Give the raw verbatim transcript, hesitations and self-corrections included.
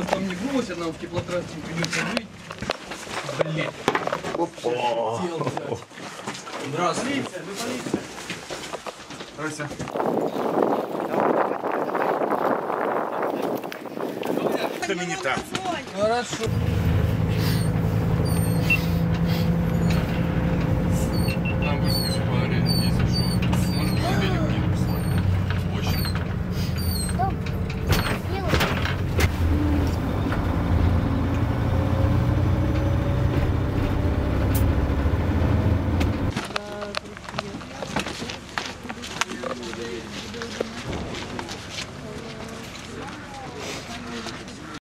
там не бросят, нам в теплотрассе придется жить. Блин. Здравствуйте. Здравствуйте. Это мені там. Хорошо.